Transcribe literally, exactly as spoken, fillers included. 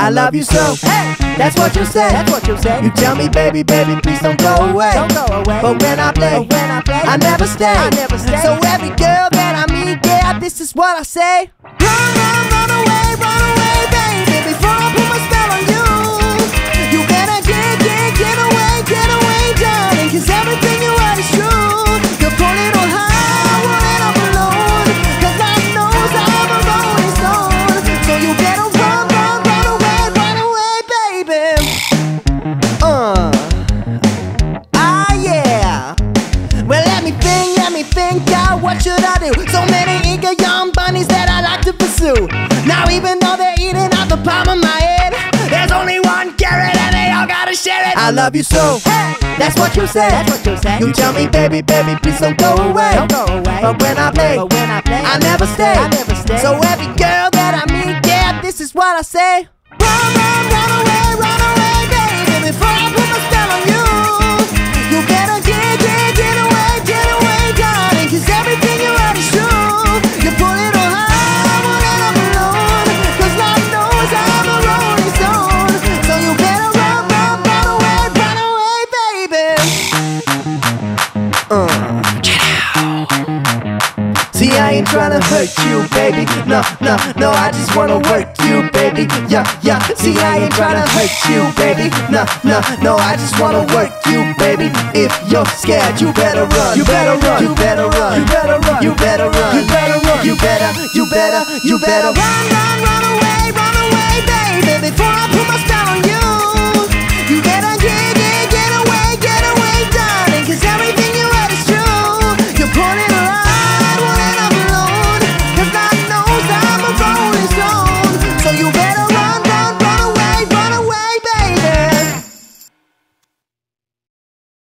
I love you so. Hey, that's what you say. That's what you say. You tell me, baby, baby, please don't go away. Don't go away. But when I play, but when I play, I never stay. I never stay. So every girl that I meet, yeah, this is what I say. Run, run, run away, run away, baby, before I put my spell on you. You better get, get, get away, get away, darling, 'cause everything you are is true. You pull it on high, I want it up alone, 'cause I know I'm a rolling stone. So you better run, run, run away, run away, baby. Uh, ah yeah. Well, let me think, let me think out, what should I do? So many eager young bunnies that I like to pursue. Now even though they're eating out the palm of my head, there's only one carrot and they all gotta share it. I love you so. Hey, that's what you say. That's what you say. You tell me, baby, baby, please don't go away. Don't go away. But when I play, but when I play, I never stay. I never stay. So every girl that I meet, yeah, this is what I say. Run, run, run away, run away, baby, before I put my spell on you. You better get, get, get away, get away, darling, 'cause everything you are is true. You pull it on high, I want it up alone, 'cause Lord knows I'm a rolling stone. So you better run, run, run away, run away, baby. Uh. See, I ain't tryna hurt you, baby. No, no, no, I just wanna work you, baby. Yeah, yeah. See, I ain't tryna hurt you, baby. No, no, no, I just wanna work you, baby. If you're scared, you better run. You better run. You better run. You better run. You better run. You better run. You better, you better, you better run, run, run away.